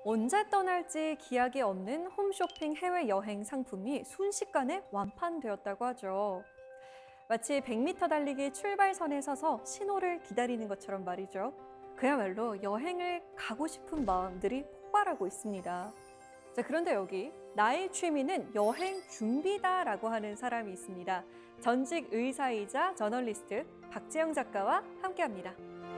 언제 떠날지 기약이 없는 홈쇼핑 해외여행 상품이 순식간에 완판되었다고 하죠. 마치 100m 달리기 출발선에 서서 신호를 기다리는 것처럼 말이죠. 그야말로 여행을 가고 싶은 마음들이 폭발하고 있습니다. 자, 그런데 여기 나의 취미는 여행 준비다라고 하는 사람이 있습니다. 전직 의사이자 저널리스트 박지영 작가와 함께합니다.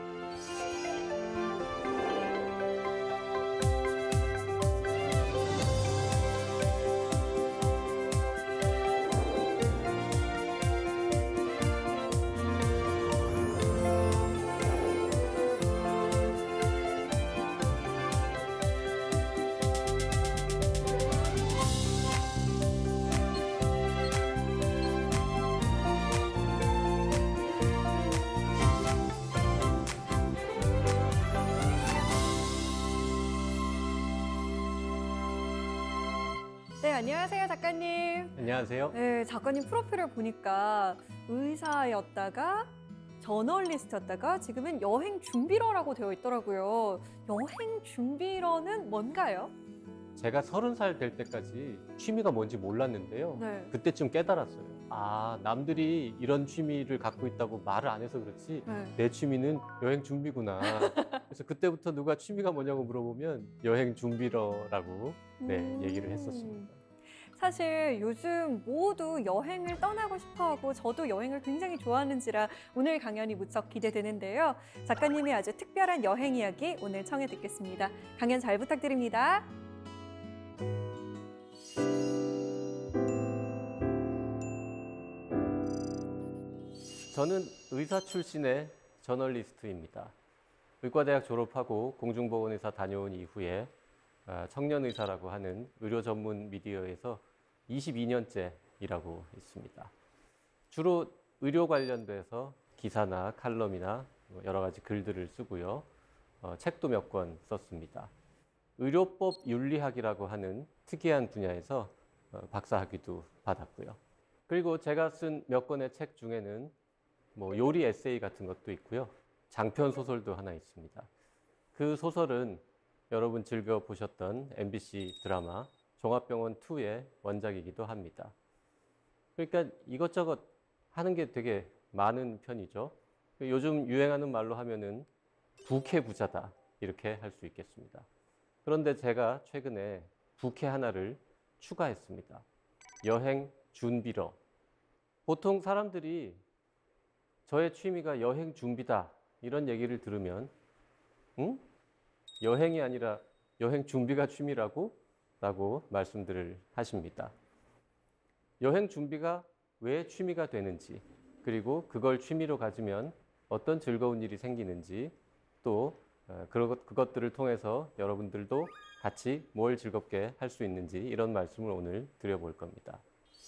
네, 안녕하세요, 작가님. 안녕하세요. 네, 작가님 프로필을 보니까 의사였다가 저널리스트였다가 지금은 여행 준비러라고 되어 있더라고요. 여행 준비러는 뭔가요? 제가 30살 될 때까지 취미가 뭔지 몰랐는데요. 네. 그때쯤 깨달았어요. 아, 남들이 이런 취미를 갖고 있다고 말을 안 해서 그렇지 네. 내 취미는 여행 준비구나. 그래서 그때부터 누가 취미가 뭐냐고 물어보면 여행 준비러라고 얘기를 했었습니다. 사실 요즘 모두 여행을 떠나고 싶어하고 저도 여행을 굉장히 좋아하는지라 오늘 강연이 무척 기대되는데요. 작가님의 아주 특별한 여행 이야기 오늘 청해 듣겠습니다. 강연 잘 부탁드립니다. 저는 의사 출신의 저널리스트입니다. 의과대학 졸업하고 공중보건의사 다녀온 이후에 청년의사라고 하는 의료 전문 미디어에서 22년째 일하고 있습니다. 주로 의료 관련돼서 기사나 칼럼이나 여러 가지 글들을 쓰고요. 책도 몇 권 썼습니다. 의료법 윤리학이라고 하는 특이한 분야에서 박사학위도 받았고요. 그리고 제가 쓴 몇 권의 책 중에는 요리 에세이 같은 것도 있고요. 장편 소설도 하나 있습니다. 그 소설은 여러분 즐겨 보셨던 MBC 드라마 종합병원 2의 원작이기도 합니다. 그러니까 이것저것 하는 게 되게 많은 편이죠. 요즘 유행하는 말로 하면은 부캐부자다 이렇게 할 수 있겠습니다. 그런데 제가 최근에 부캐 하나를 추가했습니다. 여행 준비러. 보통 사람들이 저의 취미가 여행 준비다 이런 얘기를 들으면 응? 여행이 아니라 여행 준비가 취미라고? 라고 말씀들을 하십니다. 여행 준비가 왜 취미가 되는지, 그리고 그걸 취미로 가지면 어떤 즐거운 일이 생기는지, 또 그것들을 통해서 여러분들도 같이 뭘 즐겁게 할 수 있는지 이런 말씀을 오늘 드려볼 겁니다.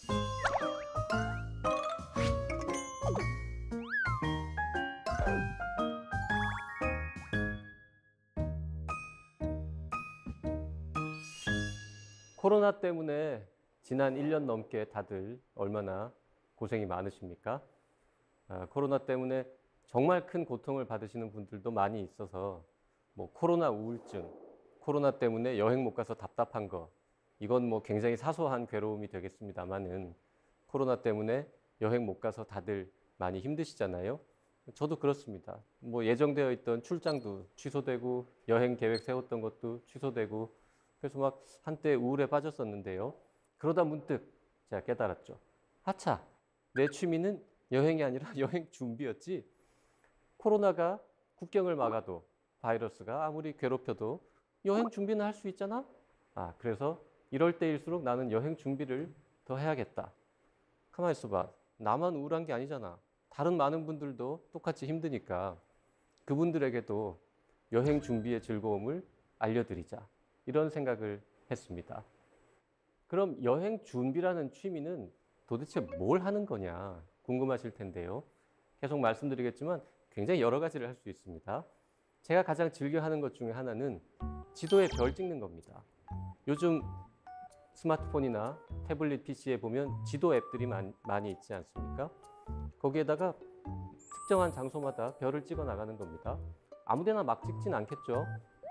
코로나 때문에 지난 1년 넘게 다들 얼마나 고생이 많으십니까? 코로나 때문에 정말 큰 고통을 받으시는 분들도 많이 있어서 코로나 우울증, 코로나 때문에 여행 못 가서 답답한 거, 이건 굉장히 사소한 괴로움이 되겠습니다만은 코로나 때문에 여행 못 가서 다들 많이 힘드시잖아요. 저도 그렇습니다. 예정되어 있던 출장도 취소되고 여행 계획 세웠던 것도 취소되고 그래서 한때 우울에 빠졌었는데요. 그러다 문득 제가 깨달았죠. 하차, 내 취미는 여행이 아니라 여행 준비였지. 코로나가 국경을 막아도 바이러스가 아무리 괴롭혀도 여행 준비는 할 수 있잖아. 그래서 이럴 때일수록 나는 여행 준비를 더 해야겠다. 가만히 있어봐. 나만 우울한 게 아니잖아. 다른 많은 분들도 똑같이 힘드니까 그분들에게도 여행 준비의 즐거움을 알려드리자. 이런 생각을 했습니다. 그럼 여행 준비라는 취미는 도대체 뭘 하는 거냐 궁금하실 텐데요. 계속 말씀드리겠지만 굉장히 여러 가지를 할 수 있습니다. 제가 가장 즐겨 하는 것 중에 하나는 지도에 별 찍는 겁니다. 요즘 스마트폰이나 태블릿 PC에 보면 지도 앱들이 많이 있지 않습니까? 거기에다가 특정한 장소마다 별을 찍어 나가는 겁니다. 아무데나 막 찍진 않겠죠.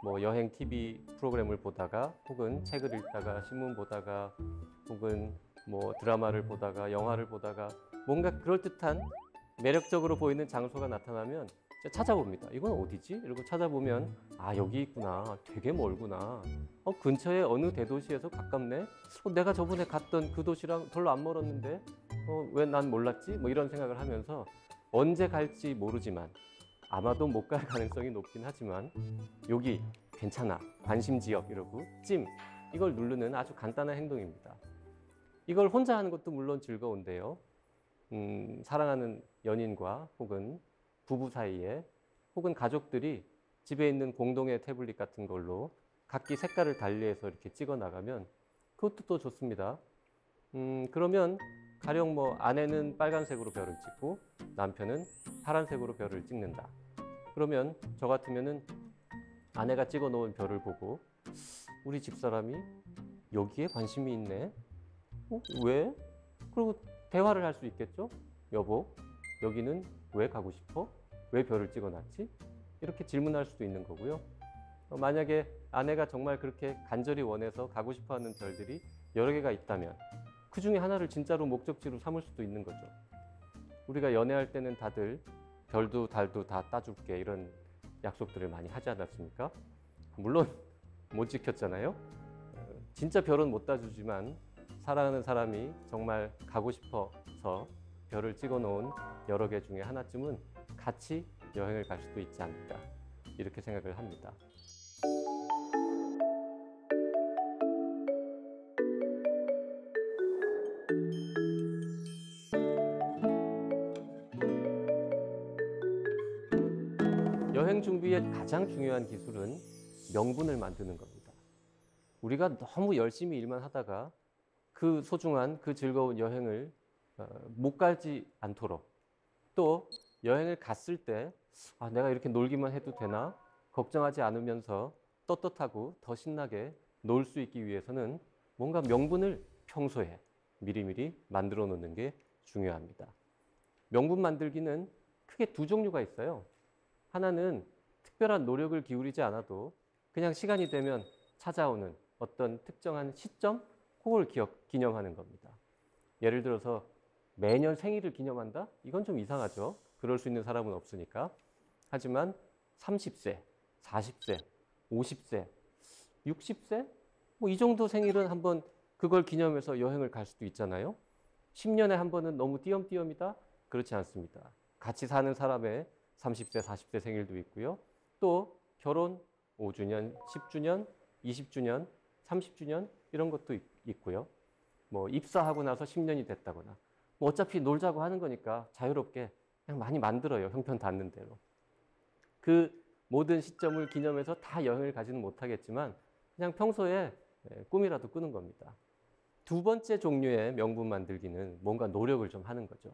뭐 여행 TV 프로그램을 보다가 혹은 책을 읽다가 신문 보다가 혹은 뭐 드라마를 보다가 영화를 보다가 뭔가 그럴듯한 매력적으로 보이는 장소가 나타나면 찾아봅니다. 이건 어디지? 이러고 찾아보면 아 여기 있구나. 되게 멀구나. 근처에 어느 대도시에서 가깝네. 내가 저번에 갔던 그 도시랑 별로 안 멀었는데 왜 난 몰랐지? 뭐 이런 생각을 하면서 언제 갈지 모르지만 아마도 못 갈 가능성이 높긴 하지만 여기 괜찮아. 관심 지역 이러고 찜 이걸 누르는 아주 간단한 행동입니다. 이걸 혼자 하는 것도 물론 즐거운데요. 사랑하는 연인과 혹은 부부 사이에 혹은 가족들이 집에 있는 공동의 태블릿 같은 걸로 각기 색깔을 달리해서 이렇게 찍어 나가면 그것도 또 좋습니다. 그러면 가령 뭐 아내는 빨간색으로 별을 찍고 남편은 파란색으로 별을 찍는다. 그러면 저 같으면은 아내가 찍어 놓은 별을 보고 우리 집사람이 여기에 관심이 있네. 왜? 그리고 대화를 할 수 있겠죠? 여보, 여기는 왜 가고 싶어? 왜 별을 찍어놨지? 이렇게 질문할 수도 있는 거고요. 만약에 아내가 정말 그렇게 간절히 원해서 가고 싶어하는 별들이 여러 개가 있다면 그 중에 하나를 진짜로 목적지로 삼을 수도 있는 거죠. 우리가 연애할 때는 다들 별도 달도 다 따줄게 이런 약속들을 많이 하지 않았습니까? 물론 못 지켰잖아요. 진짜 별은 못 따주지만 사랑하는 사람이 정말 가고 싶어서 별을 찍어 놓은 여러 개 중에 하나쯤은 같이 여행을 갈 수도 있지 않을까 이렇게 생각을 합니다. 여행 준비의 가장 중요한 기술은 명분을 만드는 겁니다. 우리가 너무 열심히 일만 하다가 그 소중한 그 즐거운 여행을 못 가지 않도록 또 여행을 갔을 때 내가 이렇게 놀기만 해도 되나 걱정하지 않으면서 떳떳하고 더 신나게 놀 수 있기 위해서는 뭔가 명분을 평소에 미리미리 만들어 놓는 게 중요합니다. 명분 만들기는 크게 두 종류가 있어요. 하나는 특별한 노력을 기울이지 않아도 그냥 시간이 되면 찾아오는 어떤 특정한 시점, 그걸 기념하는 겁니다. 예를 들어서 매년 생일을 기념한다? 이건 좀 이상하죠. 그럴 수 있는 사람은 없으니까. 하지만 30세, 40세, 50세, 60세? 뭐 이 정도 생일은 한번 그걸 기념해서 여행을 갈 수도 있잖아요. 10년에 한 번은 너무 띄엄띄엄이다? 그렇지 않습니다. 같이 사는 사람의 30세, 40세 생일도 있고요. 또 결혼 5주년, 10주년, 20주년, 30주년 이런 것도 있고요. 뭐 입사하고 나서 10년이 됐다거나 뭐 어차피 놀자고 하는 거니까 자유롭게 그냥 많이 만들어요. 형편 닿는 대로. 그 모든 시점을 기념해서 다 여행을 가지는 못하겠지만 그냥 평소에 꿈이라도 꾸는 겁니다. 두 번째 종류의 명분 만들기는 뭔가 노력을 좀 하는 거죠.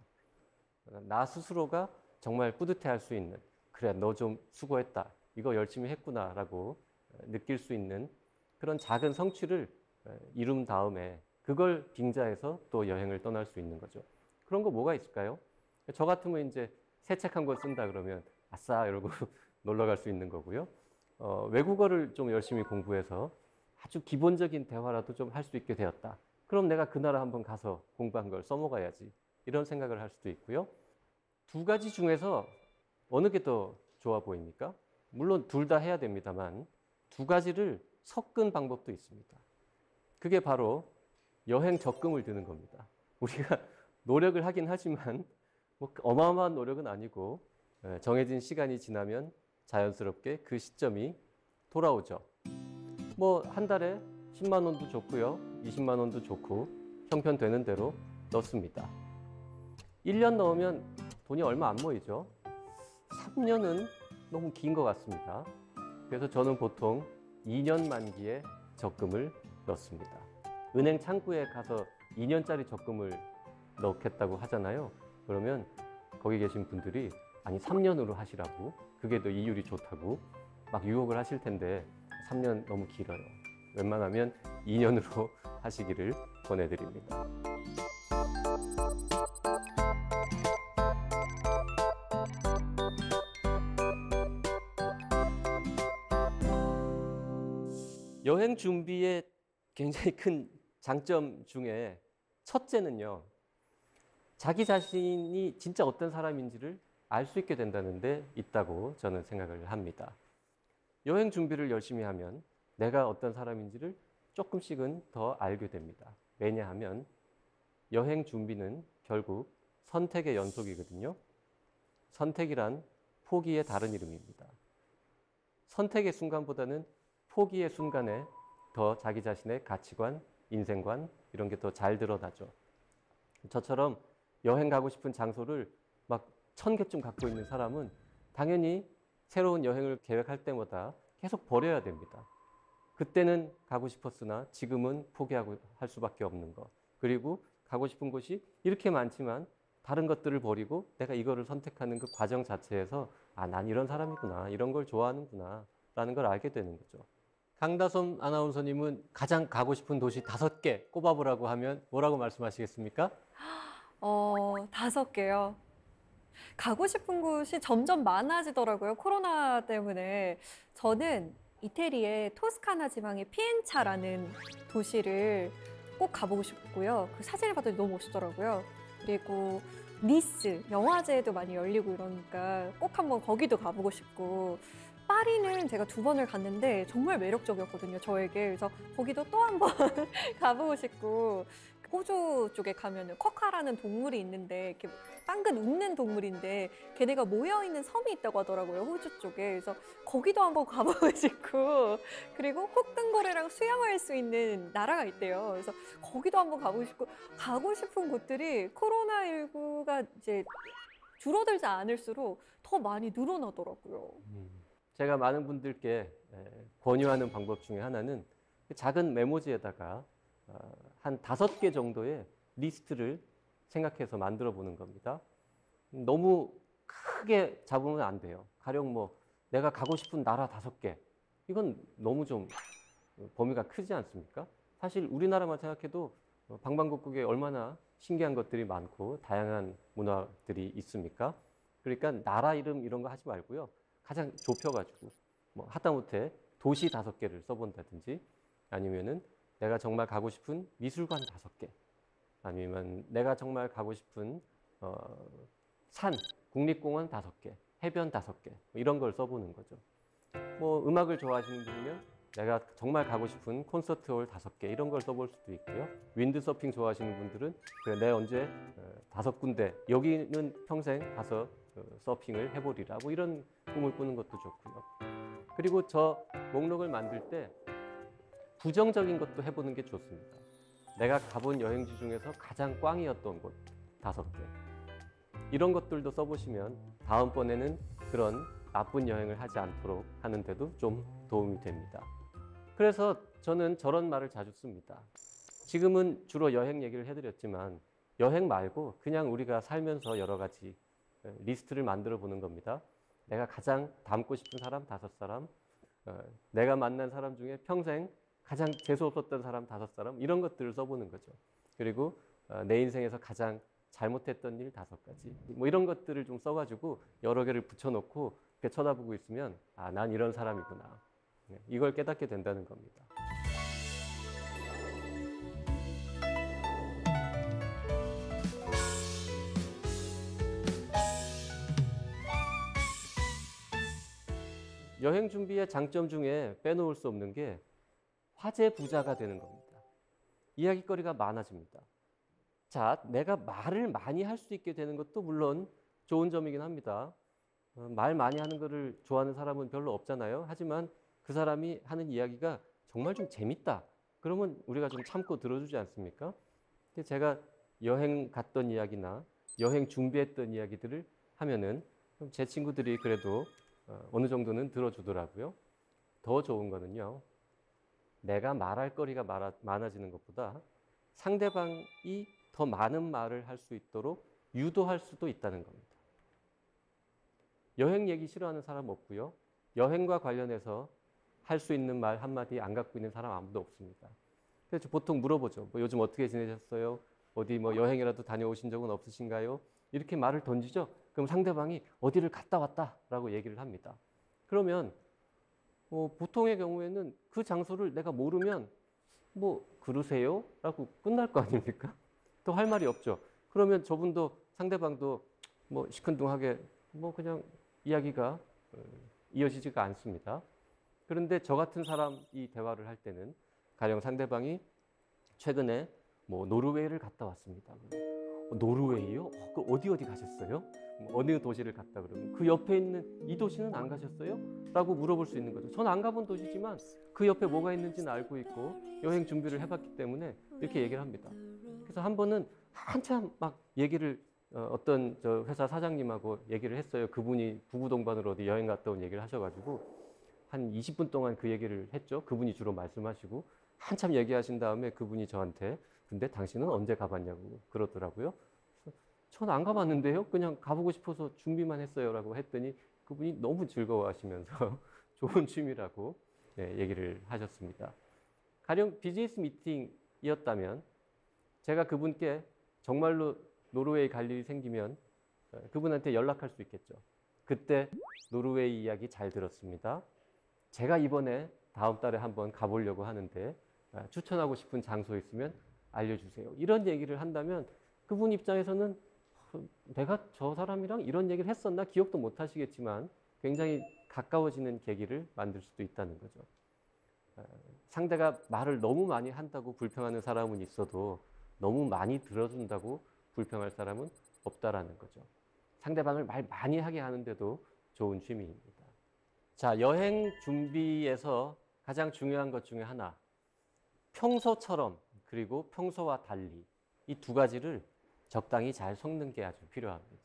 나 스스로가 정말 뿌듯해할 수 있는 그래 너 좀 수고했다. 이거 열심히 했구나 라고 느낄 수 있는 그런 작은 성취를 이룬 다음에 그걸 빙자해서 또 여행을 떠날 수 있는 거죠. 그런 거 뭐가 있을까요? 저 같으면 이제 새 책 한 권 쓴다 그러면 아싸 이러고 놀러 갈 수 있는 거고요. 외국어를 좀 열심히 공부해서 아주 기본적인 대화라도 좀 할 수 있게 되었다. 그럼 내가 그 나라 한번 가서 공부한 걸 써먹어야지. 이런 생각을 할 수도 있고요. 두 가지 중에서 어느 게 더 좋아 보입니까? 물론 둘 다 해야 됩니다만 두 가지를 섞은 방법도 있습니다. 그게 바로 여행 적금을 드는 겁니다. 우리가 노력을 하긴 하지만 뭐 어마어마한 노력은 아니고 정해진 시간이 지나면 자연스럽게 그 시점이 돌아오죠. 뭐 한 달에 10만 원도 좋고요. 20만 원도 좋고 형편되는 대로 넣습니다. 1년 넣으면 돈이 얼마 안 모이죠. 3년은 너무 긴 것 같습니다. 그래서 저는 보통 2년 만기에 적금을 넣습니다. 은행 창구에 가서 2년짜리 적금을 넣겠다고 하잖아요. 그러면 거기 계신 분들이 아니 3년으로 하시라고 그게 더 이율이 좋다고 막 유혹을 하실 텐데 3년 너무 길어요. 웬만하면 2년으로 하시기를 권해드립니다. 여행 준비의 굉장히 큰 장점 중에 첫째는요, 자기 자신이 진짜 어떤 사람인지를 알 수 있게 된다는 데 있다고 저는 생각을 합니다. 여행 준비를 열심히 하면 내가 어떤 사람인지를 조금씩은 더 알게 됩니다. 왜냐하면 여행 준비는 결국 선택의 연속이거든요. 선택이란 포기의 다른 이름입니다. 선택의 순간보다는 포기의 순간에 더 자기 자신의 가치관, 인생관 이런 게 더 잘 드러나죠. 저처럼 여행 가고 싶은 장소를 막 1000개쯤 갖고 있는 사람은 당연히 새로운 여행을 계획할 때마다 계속 버려야 됩니다. 그때는 가고 싶었으나 지금은 포기하고 할 수밖에 없는 것. 그리고 가고 싶은 곳이 이렇게 많지만 다른 것들을 버리고 내가 이거를 선택하는 그 과정 자체에서 아, 난 이런 사람이구나. 이런 걸 좋아하는구나. 라는 걸 알게 되는 거죠. 강다솜 아나운서님은 가장 가고 싶은 도시 5개 꼽아보라고 하면 뭐라고 말씀하시겠습니까? 5개요. 가고 싶은 곳이 점점 많아지더라고요. 코로나 때문에. 저는 이태리의 토스카나 지방의 피엔차라는 도시를 꼭 가보고 싶고요. 그 사진을 봤더니 너무 멋있더라고요. 그리고 니스, 영화제도 많이 열리고 이러니까 꼭 한번 거기도 가보고 싶고, 파리는 제가 2번을 갔는데 정말 매력적이었거든요, 저에게. 그래서 거기도 또 한 번 가보고 싶고, 호주 쪽에 가면은 쿼카라는 동물이 있는데 이렇게 빵긋 웃는 동물인데 걔네가 모여있는 섬이 있다고 하더라고요, 호주 쪽에. 그래서 거기도 한번 가보고 싶고, 그리고 혹등고래랑 수영할 수 있는 나라가 있대요. 그래서 거기도 한번 가보고 싶고, 가고 싶은 곳들이 코로나19가 이제 줄어들지 않을수록 더 많이 늘어나더라고요. 제가 많은 분들께 권유하는 방법 중에 하나는 작은 메모지에다가 한 5개 정도의 리스트를 생각해서 만들어 보는 겁니다. 너무 크게 잡으면 안 돼요. 가령 뭐 내가 가고 싶은 나라 5개. 이건 너무 좀 범위가 크지 않습니까? 사실 우리나라만 생각해도 방방곡곡에 얼마나 신기한 것들이 많고 다양한 문화들이 있습니까? 그러니까 나라 이름 이런 거 하지 말고요. 가장 좁혀가지고 뭐 하다못해 도시 5개를 써본다든지, 아니면은 내가 정말 가고 싶은 미술관 5개, 아니면 내가 정말 가고 싶은 산, 국립공원 5개, 해변 5개 이런 걸 써보는 거죠. 뭐 음악을 좋아하시는 분이면 내가 정말 가고 싶은 콘서트홀 5개 이런 걸 써볼 수도 있고요. 윈드서핑 좋아하시는 분들은 그래, 내가 언제 5군데 여기는 평생 가서 서핑을 해보리라 뭐 이런 꿈을 꾸는 것도 좋고요. 그리고 저 목록을 만들 때 부정적인 것도 해보는 게 좋습니다. 내가 가본 여행지 중에서 가장 꽝이었던 곳 5개. 이런 것들도 써보시면 다음번에는 그런 나쁜 여행을 하지 않도록 하는데도 좀 도움이 됩니다. 그래서 저는 저런 말을 자주 씁니다. 지금은 주로 여행 얘기를 해드렸지만 여행 말고 그냥 우리가 살면서 여러 가지 리스트를 만들어 보는 겁니다. 내가 가장 닮고 싶은 사람 5사람, 내가 만난 사람 중에 평생 가장 재수 없었던 사람 5사람 이런 것들을 써보는 거죠. 그리고 내 인생에서 가장 잘못했던 일 5가지 뭐 이런 것들을 좀 써가지고 여러 개를 붙여놓고 이렇게 쳐다보고 있으면 아, 난 이런 사람이구나. 이걸 깨닫게 된다는 겁니다. 여행 준비의 장점 중에 빼놓을 수 없는 게 화제 부자가 되는 겁니다. 이야기거리가 많아집니다. 자, 내가 말을 많이 할 수 있게 되는 것도 물론 좋은 점이긴 합니다. 말 많이 하는 거를 좋아하는 사람은 별로 없잖아요. 하지만 그 사람이 하는 이야기가 정말 좀 재밌다. 그러면 우리가 좀 참고 들어주지 않습니까? 근데 제가 여행 갔던 이야기나 여행 준비했던 이야기들을 하면은 제 친구들이 그래도 어느 정도는 들어주더라고요. 더 좋은 거는요. 내가 말할 거리가 많아지는 것보다 상대방이 더 많은 말을 할 수 있도록 유도할 수도 있다는 겁니다. 여행 얘기 싫어하는 사람 없고요. 여행과 관련해서 할 수 있는 말 한마디 안 갖고 있는 사람 아무도 없습니다. 그래서 보통 물어보죠. 뭐 요즘 어떻게 지내셨어요? 어디 뭐 여행이라도 다녀오신 적은 없으신가요? 이렇게 말을 던지죠. 그럼 상대방이 어디를 갔다 왔다라고 얘기를 합니다. 그러면 보통의 경우에는 그 장소를 내가 모르면 뭐 그러세요? 라고 끝날 거 아닙니까? 또 할 말이 없죠. 그러면 저분도 상대방도 뭐 시큰둥하게 뭐 그냥 이야기가 이어지지가 않습니다. 그런데 저 같은 사람이 대화를 할 때는 가령 상대방이 최근에 뭐 노르웨이를 갔다 왔습니다. 노르웨이요? 그 어디 가셨어요? 어느 도시를 갔다 그러면 그 옆에 있는 이 도시는 안 가셨어요? 라고 물어볼 수 있는 거죠. 전 안 가본 도시지만 그 옆에 뭐가 있는지는 알고 있고 여행 준비를 해봤기 때문에 이렇게 얘기를 합니다. 그래서 한 번은 한참 막 얘기를 어떤 저 회사 사장님하고 얘기를 했어요. 그분이 부부 동반으로 어디 여행 갔다 온 얘기를 하셔가지고 한 20분 동안 그 얘기를 했죠. 그분이 주로 말씀하시고 한참 얘기하신 다음에 그분이 저한테 근데 당신은 언제 가봤냐고 그러더라고요. 전 안 가봤는데요. 그냥 가보고 싶어서 준비만 했어요. 라고 했더니 그분이 너무 즐거워하시면서 좋은 취미라고 얘기를 하셨습니다. 가령 비즈니스 미팅이었다면 제가 그분께 정말로 노르웨이 갈 일이 생기면 그분한테 연락할 수 있겠죠. 그때 노르웨이 이야기 잘 들었습니다. 제가 이번에 다음 달에 한번 가보려고 하는데 추천하고 싶은 장소 있으면 알려주세요. 이런 얘기를 한다면 그분 입장에서는 내가 저 사람이랑 이런 얘기를 했었나 기억도 못 하시겠지만 굉장히 가까워지는 계기를 만들 수도 있다는 거죠. 상대가 말을 너무 많이 한다고 불평하는 사람은 있어도 너무 많이 들어준다고 불평할 사람은 없다라는 거죠. 상대방을 말 많이 하게 하는데도 좋은 취미입니다. 자, 여행 준비에서 가장 중요한 것 중에 하나, 평소처럼 그리고 평소와 달리 이 두 가지를 적당히 잘 섞는 게 아주 필요합니다.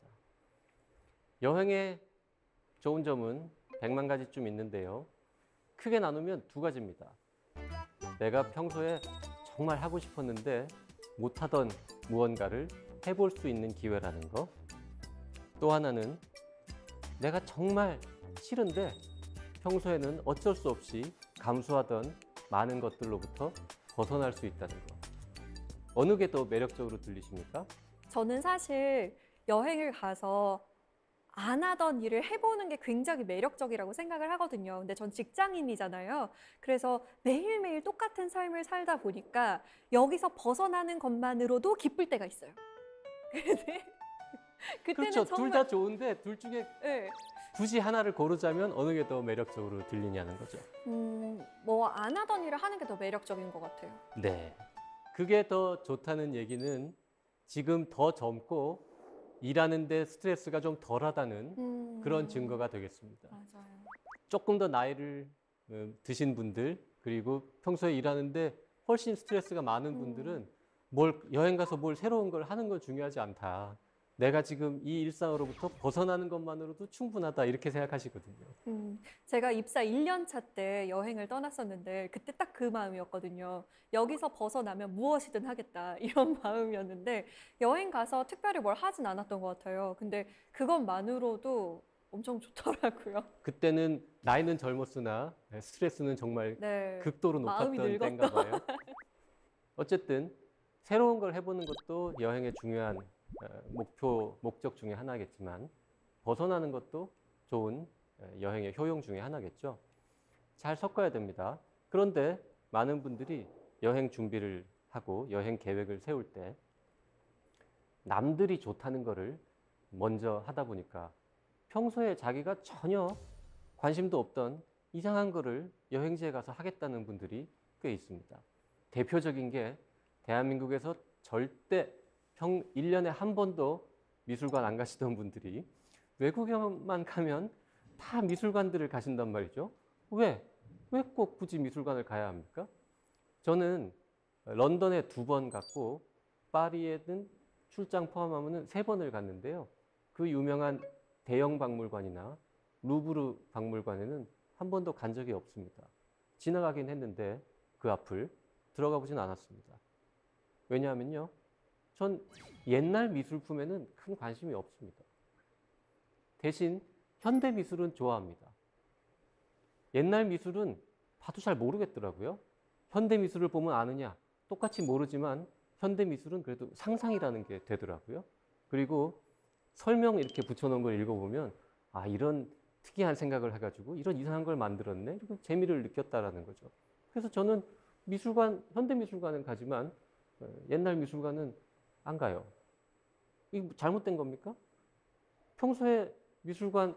여행의 좋은 점은 100만 가지쯤 있는데요. 크게 나누면 두 가지입니다. 내가 평소에 정말 하고 싶었는데 못하던 무언가를 해볼 수 있는 기회라는 거. 또 하나는 내가 정말 싫은데 평소에는 어쩔 수 없이 감수하던 많은 것들로부터 벗어날 수 있다는 거. 어느 게 더 매력적으로 들리십니까? 저는 사실 여행을 가서 안 하던 일을 해보는 게 굉장히 매력적이라고 생각을 하거든요. 근데 전 직장인이잖아요. 그래서 매일매일 똑같은 삶을 살다 보니까 여기서 벗어나는 것만으로도 기쁠 때가 있어요. 근데 그때는 그렇죠. 정말 둘 다 좋은데 둘 중에 네. 굳이 하나를 고르자면 어느 게 더 매력적으로 들리냐는 거죠. 뭐 안 하던 일을 하는 게 더 매력적인 것 같아요. 네. 그게 더 좋다는 얘기는 지금 더 젊고 일하는데 스트레스가 좀 덜하다는 그런 증거가 되겠습니다. 맞아요. 조금 더 나이를 드신 분들 그리고 평소에 일하는데 훨씬 스트레스가 많은 분들은 여행 가서 뭘 새로운 걸 하는 건 중요하지 않다. 내가 지금 이 일상으로부터 벗어나는 것만으로도 충분하다 이렇게 생각하시거든요. 제가 입사 1년 차 때 여행을 떠났었는데 그때 딱 그 마음이었거든요. 여기서 벗어나면 무엇이든 하겠다 이런 마음이었는데 여행 가서 특별히 뭘 하진 않았던 것 같아요. 근데 그것만으로도 엄청 좋더라고요. 그때는 나이는 젊었으나 스트레스는 정말 네, 극도로 마음이 높았던 때인가 봐요. 어쨌든 새로운 걸 해보는 것도 여행의 중요한 목적 중에 하나겠지만 벗어나는 것도 좋은 여행의 효용 중에 하나겠죠. 잘 섞어야 됩니다. 그런데 많은 분들이 여행 준비를 하고 여행 계획을 세울 때 남들이 좋다는 거를 먼저 하다 보니까 평소에 자기가 전혀 관심도 없던 이상한 거를 여행지에 가서 하겠다는 분들이 꽤 있습니다. 대표적인 게 대한민국에서 절대 1년에 한 번도 미술관 안 가시던 분들이 외국에만 가면 다 미술관들을 가신단 말이죠. 왜 꼭 굳이 미술관을 가야 합니까? 저는 런던에 2번 갔고 파리에는 출장 포함하면 3번을 갔는데요. 그 유명한 대형 박물관이나 루브르 박물관에는 한 번도 간 적이 없습니다. 지나가긴 했는데 그 앞을 들어가 보진 않았습니다. 왜냐하면요. 전 옛날 미술품에는 큰 관심이 없습니다. 대신 현대 미술은 좋아합니다. 옛날 미술은 봐도 잘 모르겠더라고요. 현대 미술을 보면 아느냐? 똑같이 모르지만 현대 미술은 그래도 상상이라는 게 되더라고요. 그리고 설명 이렇게 붙여놓은 걸 읽어보면 아, 이런 특이한 생각을 해가지고 이런 이상한 걸 만들었네. 이렇게 재미를 느꼈다라는 거죠. 그래서 저는 미술관, 현대미술관은 가지만 옛날 미술관은 안 가요. 이게 잘못된 겁니까? 평소에 미술관,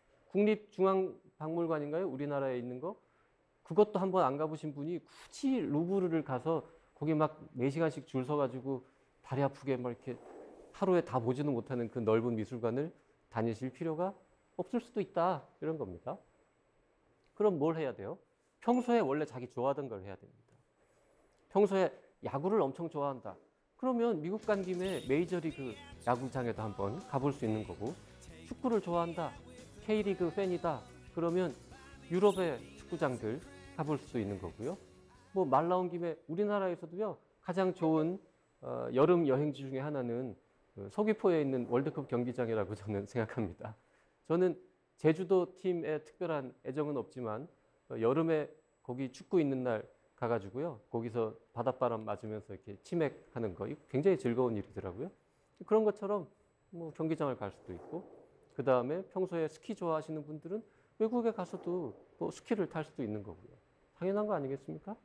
국립중앙박물관인가요? 우리나라에 있는 거? 그것도 한번 안 가보신 분이 굳이 루브르를 가서 거기 막 4시간씩 줄 서가지고 다리 아프게 막 이렇게 하루에 다 보지는 못하는 그 넓은 미술관을 다니실 필요가 없을 수도 있다. 이런 겁니다. 그럼 뭘 해야 돼요? 평소에 원래 자기 좋아하던 걸 해야 됩니다. 평소에 야구를 엄청 좋아한다. 그러면 미국 간 김에 메이저리그 야구장에도 한번 가볼 수 있는 거고, 축구를 좋아한다. K리그 팬이다. 그러면 유럽의 축구장들 가볼 수 있는 거고요. 뭐 말 나온 김에 우리나라에서도요, 가장 좋은 여름 여행지 중에 하나는 서귀포에 있는 월드컵 경기장이라고 저는 생각합니다. 저는 제주도 팀에 특별한 애정은 없지만 여름에 거기 축구 있는 날 가가지고요, 거기서 바닷바람 맞으면서 이렇게 치맥하는 거, 이거 굉장히 즐거운 일이더라고요. 그런 것처럼 뭐 경기장을 갈 수도 있고, 그 다음에 평소에 스키 좋아하시는 분들은 외국에 가서도 뭐 스키를 탈 수도 있는 거고요. 당연한 거 아니겠습니까?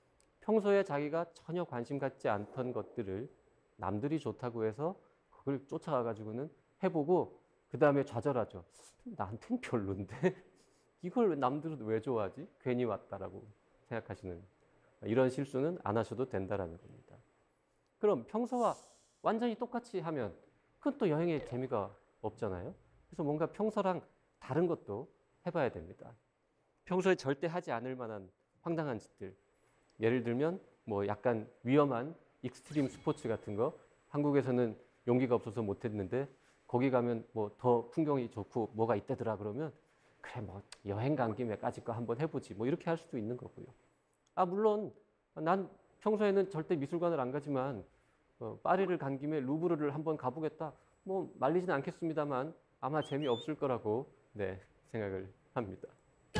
평소에 자기가 전혀 관심 갖지 않던 것들을 남들이 좋다고 해서 그걸 쫓아가가지고는 해보고, 그 다음에 좌절하죠. 나한테는 별론데 이걸 남들은 왜 좋아하지? 괜히 왔다라고 생각하시는, 이런 실수는 안 하셔도 된다라는 겁니다. 그럼 평소와 완전히 똑같이 하면 그건 또 여행의 재미가 없잖아요. 그래서 뭔가 평소랑 다른 것도 해봐야 됩니다. 평소에 절대 하지 않을 만한 황당한 짓들. 예를 들면 뭐 약간 위험한 익스트림 스포츠 같은 거, 한국에서는 용기가 없어서 못했는데 거기 가면 뭐 더 풍경이 좋고 뭐가 있다더라 그러면, 그래 뭐 여행 간 김에 까짓 거 한번 해보지, 뭐 이렇게 할 수도 있는 거고요. 물론 난 평소에는 절대 미술관을 안 가지만 파리를 간 김에 루브르를 한번 가보겠다, 뭐 말리진 않겠습니다만 아마 재미없을 거라고 생각을 합니다.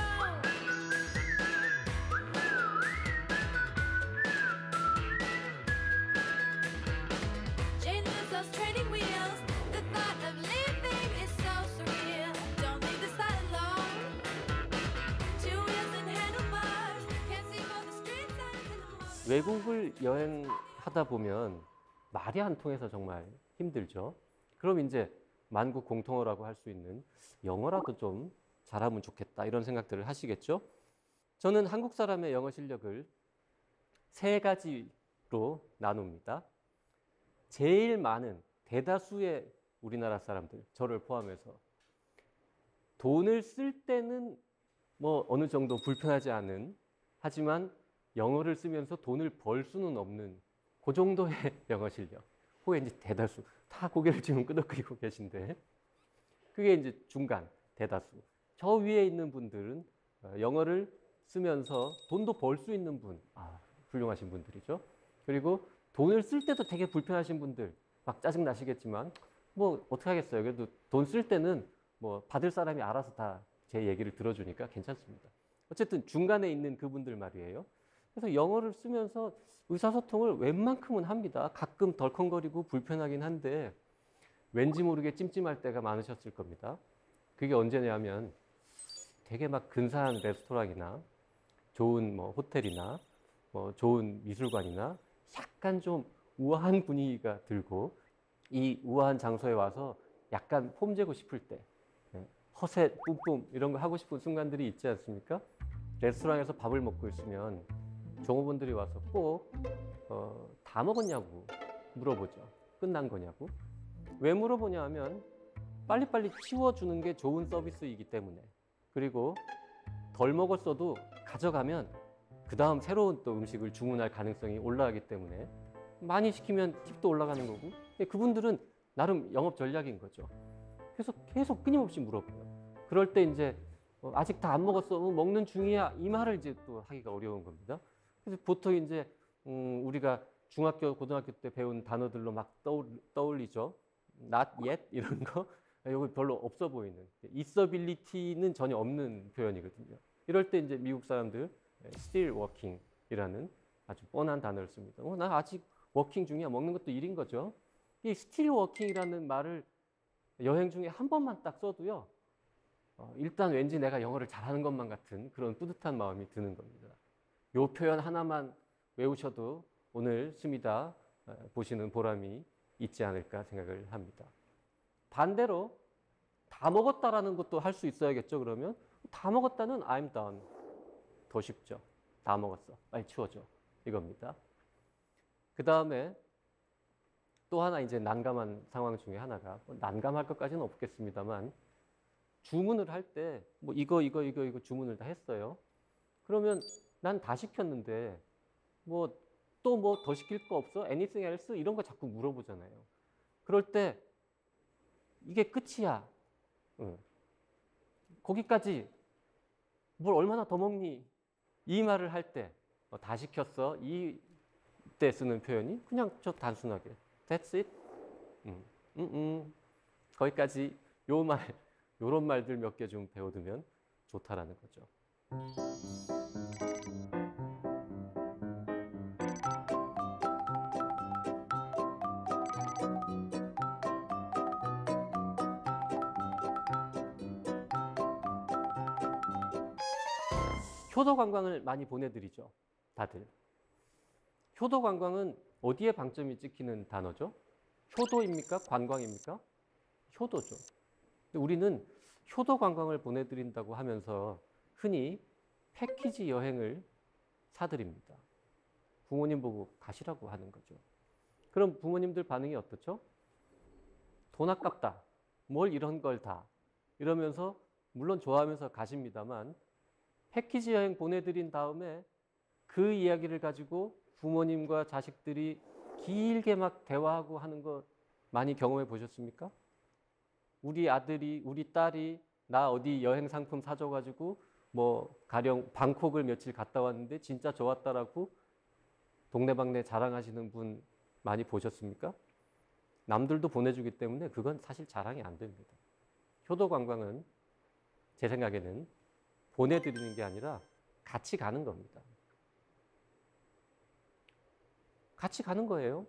외국을 여행하다 보면 말이 안 통해서 정말 힘들죠. 그럼 이제 만국 공통어라고 할 수 있는 영어라도 좀 잘하면 좋겠다, 이런 생각들을 하시겠죠. 저는 한국 사람의 영어 실력을 3가지로 나눕니다. 제일 많은 대다수의 우리나라 사람들, 저를 포함해서 돈을 쓸 때는 뭐 어느 정도 불편하지 않은, 하지만 영어를 쓰면서 돈을 벌 수는 없는 그 정도의 영어 실력. 그게 이제 대다수. 다 고개를 지금 끄덕거리고 계신데, 그게 이제 중간, 대다수. 저 위에 있는 분들은 영어를 쓰면서 돈도 벌 수 있는 분, 훌륭하신 분들이죠. 그리고 돈을 쓸 때도 되게 불편하신 분들, 막 짜증 나시겠지만 뭐 어떻게 하겠어요. 그래도 돈 쓸 때는 뭐 받을 사람이 알아서 다 제 얘기를 들어주니까 괜찮습니다. 어쨌든 중간에 있는 그분들 말이에요. 그래서 영어를 쓰면서 의사소통을 웬만큼은 합니다. 가끔 덜컹거리고 불편하긴 한데 왠지 모르게 찜찜할 때가 많으셨을 겁니다. 그게 언제냐면 되게 막 근사한 레스토랑이나 좋은 뭐 호텔이나 뭐 좋은 미술관이나 약간 좀 우아한 분위기가 들고, 이 우아한 장소에 와서 약간 폼재고 싶을 때, 허세 뿜뿜 이런 거 하고 싶은 순간들이 있지 않습니까? 레스토랑에서 밥을 먹고 있으면 종업원들이 와서 꼭 다 먹었냐고 물어보죠. 끝난 거냐고. 왜 물어보냐 하면 빨리빨리 치워주는 게 좋은 서비스이기 때문에, 그리고 덜 먹었어도 가져가면 그 다음 새로운 또 음식을 주문할 가능성이 올라가기 때문에 많이 시키면 팁도 올라가는 거고, 그분들은 나름 영업 전략인 거죠. 그래서 계속 끊임없이 물어봐요. 그럴 때 이제 아직 다 안 먹었어, 먹는 중이야, 이 말을 이제 또 하기가 어려운 겁니다. 그래서 보통 이제 우리가 중학교, 고등학교 때 배운 단어들로 막 떠올리죠. not yet 이런 거. 이거 별로 없어 보이는, 있어빌리티는 전혀 없는 표현이거든요. 이럴 때 이제 미국 사람들 still working이라는 아주 뻔한 단어를 씁니다. 나 아직 워킹 중이야. 먹는 것도 일인 거죠. 이 still working이라는 말을 여행 중에 한 번만 딱 써도요, 일단 왠지 내가 영어를 잘하는 것만 같은 그런 뿌듯한 마음이 드는 겁니다. 이 표현 하나만 외우셔도 오늘 스미다 보시는 보람이 있지 않을까 생각을 합니다. 반대로 다 먹었다라는 것도 할 수 있어야겠죠. 그러면 다 먹었다는 I'm done. 더 쉽죠. 다 먹었어. 빨리 치워줘. 이겁니다. 그 다음에 또 하나 이제 난감한 상황 중에 하나가 난감할 것까지는 없겠습니다만 주문을 할 때 뭐 이거 주문을 다 했어요. 그러면 난 다 시켰는데 뭐 또 뭐 더 시킬 거 없어? Anything else? 이런 거 자꾸 물어보잖아요. 그럴 때 이게 끝이야. 거기까지 뭘 얼마나 더 먹니? 이 말을 할 때 다 시켰어. 이때 쓰는 표현이 그냥 저 단순하게 That's it. 거기까지 요 말, 요런 말들 몇 개 좀 배워두면 좋다라는 거죠. 효도 관광을 많이 보내드리죠, 다들. 효도 관광은 어디에 방점이 찍히는 단어죠? 효도입니까? 관광입니까? 효도죠. 근데 우리는 효도 관광을 보내드린다고 하면서 흔히 패키지 여행을 사드립니다. 부모님 보고 가시라고 하는 거죠. 그럼 부모님들 반응이 어떻죠? 돈 아깝다. 뭘 이런 걸 다. 이러면서 물론 좋아하면서 가십니다만 패키지 여행 보내드린 다음에 그 이야기를 가지고 부모님과 자식들이 길게 막 대화하고 하는 거 많이 경험해 보셨습니까? 우리 아들이, 우리 딸이 나 어디 여행 상품 사줘가지고 뭐 가령 방콕을 며칠 갔다 왔는데 진짜 좋았다라고 동네방네 자랑하시는 분 많이 보셨습니까? 남들도 보내주기 때문에 그건 사실 자랑이 안 됩니다. 효도 관광은 제 생각에는 보내드리는 게 아니라 같이 가는 겁니다. 같이 가는 거예요.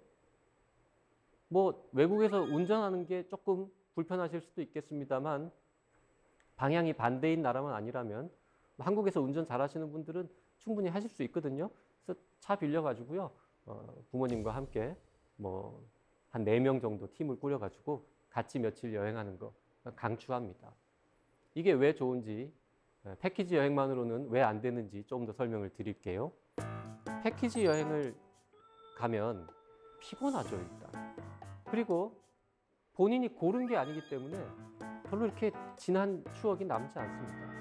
뭐 외국에서 운전하는 게 조금 불편하실 수도 있겠습니다만 방향이 반대인 나라만 아니라면 한국에서 운전 잘하시는 분들은 충분히 하실 수 있거든요. 그래서 차 빌려가지고요. 부모님과 함께 뭐 한 4명 정도 팀을 꾸려가지고 같이 며칠 여행하는 거 강추합니다. 이게 왜 좋은지 패키지 여행만으로는 왜 안 되는지 조금 더 설명을 드릴게요. 패키지 여행을 가면 피곤하죠, 일단. 그리고 본인이 고른 게 아니기 때문에 별로 이렇게 진한 추억이 남지 않습니다.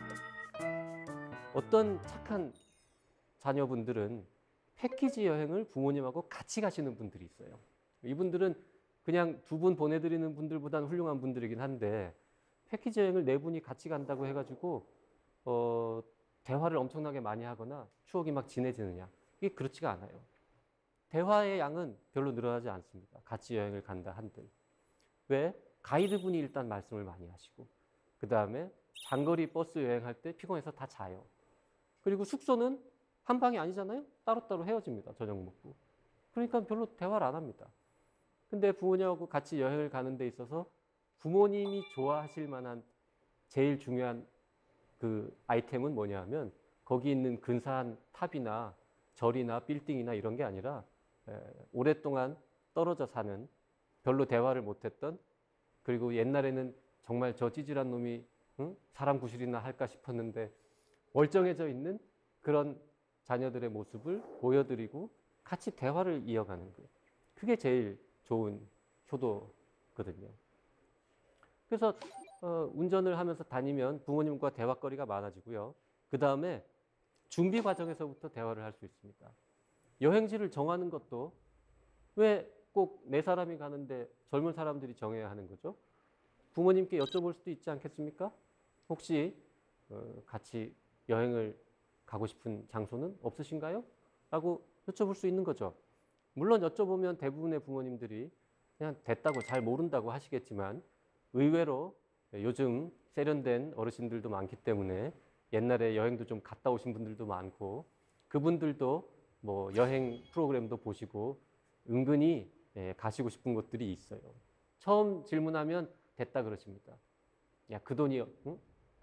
어떤 착한 자녀분들은 패키지 여행을 부모님하고 같이 가시는 분들이 있어요. 이분들은 그냥 2분 보내드리는 분들보다는 훌륭한 분들이긴 한데 패키지 여행을 4분이 같이 간다고 해가지고 대화를 엄청나게 많이 하거나 추억이 막 진해지느냐? 이게 그렇지가 않아요. 대화의 양은 별로 늘어나지 않습니다. 같이 여행을 간다 한들. 왜? 가이드분이 일단 말씀을 많이 하시고 그 다음에 장거리 버스 여행할 때 피곤해서 다 자요. 그리고 숙소는 한 방이 아니잖아요. 따로따로 헤어집니다. 저녁 먹고. 그러니까 별로 대화를 안 합니다. 근데 부모님하고 같이 여행을 가는 데 있어서 부모님이 좋아하실 만한 제일 중요한 그 아이템은 뭐냐 하면 거기 있는 근사한 탑이나 절이나 빌딩이나 이런 게 아니라 오랫동안 떨어져 사는 별로 대화를 못했던 그리고 옛날에는 정말 저 찌질한 놈이 사람 구실이나 할까 싶었는데 멀쩡해져 있는 그런 자녀들의 모습을 보여드리고 같이 대화를 이어가는 거예요. 그게 제일 좋은 효도거든요. 그래서 운전을 하면서 다니면 부모님과 대화거리가 많아지고요. 그 다음에 준비 과정에서부터 대화를 할 수 있습니다. 여행지를 정하는 것도 왜 꼭 4사람이 가는데 젊은 사람들이 정해야 하는 거죠? 부모님께 여쭤볼 수도 있지 않겠습니까? 혹시 같이 여행을 가고 싶은 장소는 없으신가요? 라고 여쭤볼 수 있는 거죠. 물론 여쭤보면 대부분의 부모님들이 그냥 됐다고 잘 모른다고 하시겠지만 의외로 요즘 세련된 어르신들도 많기 때문에 옛날에 여행도 좀 갔다 오신 분들도 많고 그분들도 뭐 여행 프로그램도 보시고 은근히 가시고 싶은 곳들이 있어요. 처음 질문하면 됐다 그러십니다. 야, 그 돈이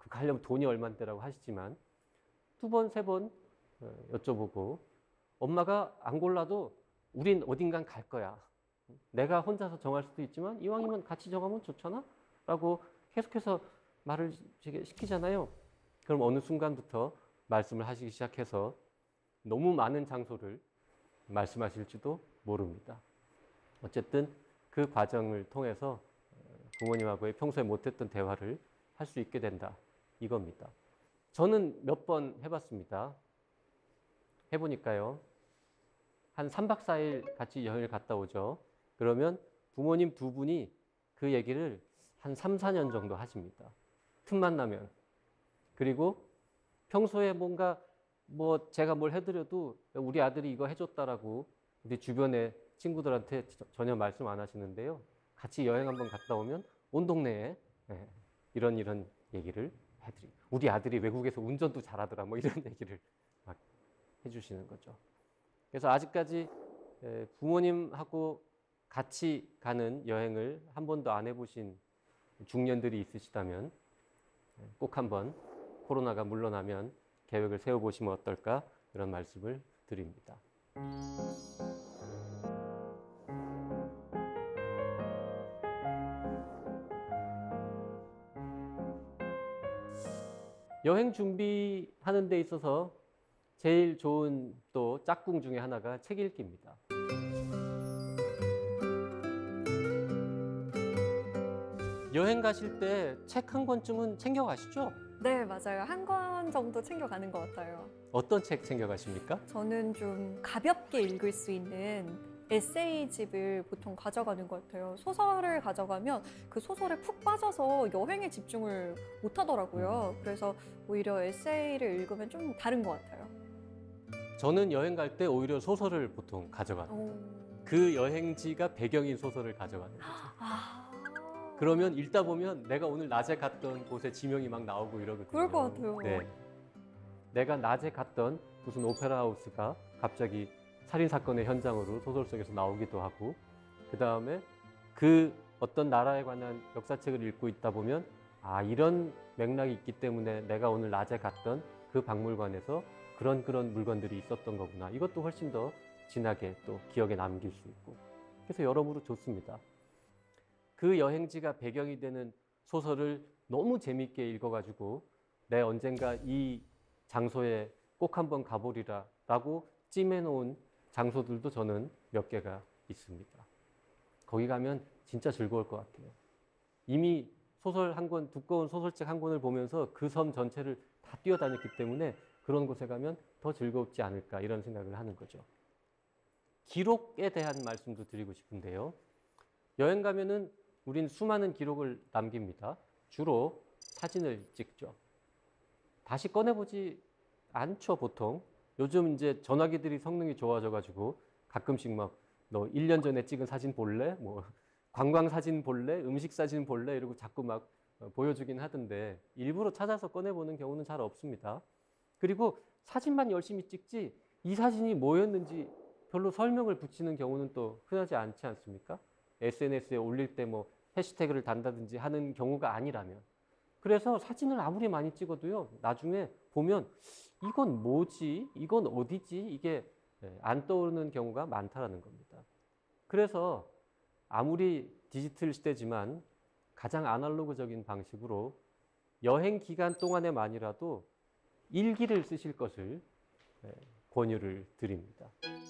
그 가려면 돈이 얼만데라고 하시지만 2번, 3번 여쭤보고 엄마가 안 골라도 우린 어딘간 갈 거야. 내가 혼자서 정할 수도 있지만 이왕이면 같이 정하면 좋잖아? 라고 계속해서 말을 시키잖아요. 그럼 어느 순간부터 말씀을 하시기 시작해서 너무 많은 장소를 말씀하실지도 모릅니다. 어쨌든 그 과정을 통해서 부모님하고의 평소에 못했던 대화를 할 수 있게 된다. 이겁니다. 저는 몇 번 해봤습니다. 해보니까요. 한 3박 4일 같이 여행을 갔다 오죠. 그러면 부모님 2분이 그 얘기를 한 3, 4년 정도 하십니다. 틈만 나면. 그리고 평소에 뭔가 뭐 제가 뭘 해드려도 우리 아들이 이거 해줬다라고 우리 주변의 친구들한테 전혀 말씀 안 하시는데요. 같이 여행 한번 갔다 오면 온 동네에 이런 얘기를 해드리고 우리 아들이 외국에서 운전도 잘하더라 뭐 이런 얘기를 막 해주시는 거죠. 그래서 아직까지 부모님하고 같이 가는 여행을 한 번도 안 해보신 중년들이 있으시다면 꼭 한번 코로나가 물러나면 계획을 세워보시면 어떨까 이런 말씀을 드립니다. 여행 준비하는 데 있어서 제일 좋은 또 짝꿍 중에 하나가 책 읽기입니다. 여행 가실 때 책 한 권쯤은 챙겨가시죠? 네, 맞아요. 한 권 정도 챙겨가는 것 같아요. 어떤 책 챙겨가십니까? 저는 좀 가볍게 읽을 수 있는 에세이집을 보통 가져가는 것 같아요. 소설을 가져가면 그 소설에 푹 빠져서 여행에 집중을 못 하더라고요. 그래서 오히려 에세이를 읽으면 좀 다른 것 같아요. 저는 여행 갈 때 오히려 소설을 보통 가져가요. 그 여행지가 배경인 소설을 가져가는 거죠. 그러면 읽다 보면 내가 오늘 낮에 갔던 곳의 지명이 막 나오고 이러거든요. 그럴 것 같아요. 네. 내가 낮에 갔던 무슨 오페라 하우스가 갑자기 살인 사건의 현장으로 소설 속에서 나오기도 하고, 그 다음에 그 어떤 나라에 관한 역사책을 읽고 있다 보면 아, 이런 맥락이 있기 때문에 내가 오늘 낮에 갔던 그 박물관에서 그런 물건들이 있었던 거구나. 이것도 훨씬 더 진하게 또 기억에 남길 수 있고. 그래서 여러모로 좋습니다. 그 여행지가 배경이 되는 소설을 너무 재미있게 읽어가지고 내 언젠가 이 장소에 꼭 한번 가보리라 라고 찜해놓은 장소들도 저는 몇 개가 있습니다. 거기 가면 진짜 즐거울 것 같아요. 이미 소설 한 권, 두꺼운 소설책 한 권을 보면서 그 섬 전체를 다 뛰어다녔기 때문에 그런 곳에 가면 더 즐겁지 않을까 이런 생각을 하는 거죠. 기록에 대한 말씀도 드리고 싶은데요. 여행 가면은 우린 수많은 기록을 남깁니다. 주로 사진을 찍죠. 다시 꺼내보지 않죠, 보통. 요즘 이제 전화기들이 성능이 좋아져가지고 가끔씩 막 너 1년 전에 찍은 사진 볼래? 뭐 관광 사진 볼래? 음식 사진 볼래? 이러고 자꾸 막 보여주긴 하던데 일부러 찾아서 꺼내보는 경우는 잘 없습니다. 그리고 사진만 열심히 찍지 이 사진이 뭐였는지 별로 설명을 붙이는 경우는 또 흔하지 않지 않습니까? SNS에 올릴 때 뭐 해시태그를 단다든지 하는 경우가 아니라면. 그래서 사진을 아무리 많이 찍어도요, 나중에 보면 이건 뭐지? 이건 어디지? 이게 안 떠오르는 경우가 많다라는 겁니다. 그래서 아무리 디지털 시대지만 가장 아날로그적인 방식으로 여행 기간 동안에만이라도 일기를 쓰실 것을 권유를 드립니다.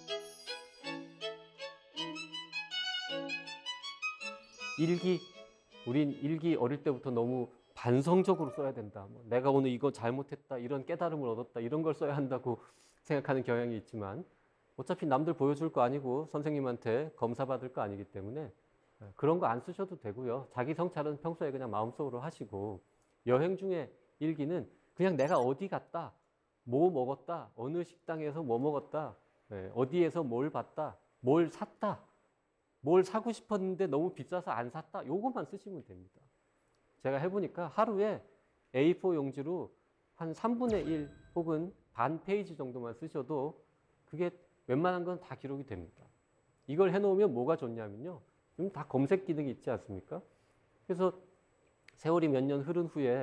일기, 우린 일기 어릴 때부터 너무 반성적으로 써야 된다. 뭐 내가 오늘 이거 잘못했다, 이런 깨달음을 얻었다, 이런 걸 써야 한다고 생각하는 경향이 있지만 어차피 남들 보여줄 거 아니고 선생님한테 검사받을 거 아니기 때문에 그런 거 안 쓰셔도 되고요. 자기 성찰은 평소에 그냥 마음속으로 하시고 여행 중에 일기는 그냥 내가 어디 갔다, 뭐 먹었다, 어느 식당에서 뭐 먹었다, 어디에서 뭘 봤다, 뭘 샀다, 뭘 사고 싶었는데 너무 비싸서 안 샀다. 요것만 쓰시면 됩니다. 제가 해보니까 하루에 A4 용지로 한 3분의 1 혹은 반 페이지 정도만 쓰셔도 그게 웬만한 건 다 기록이 됩니다. 이걸 해놓으면 뭐가 좋냐면요. 다 검색 기능이 있지 않습니까? 그래서 세월이 몇 년 흐른 후에